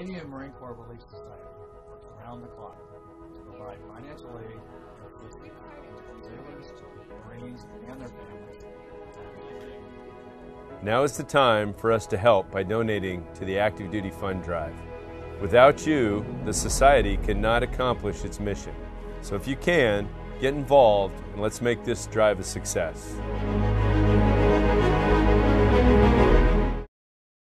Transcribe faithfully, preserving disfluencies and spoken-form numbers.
Canadian Marine Corps Relief Society works around the clock to provide financial aid and assistance to sailors, Marines, and their families. Now is the time for us to help by donating to the Active Duty Fund Drive. Without you, the Society cannot accomplish its mission. So if you can, get involved and let's make this drive a success.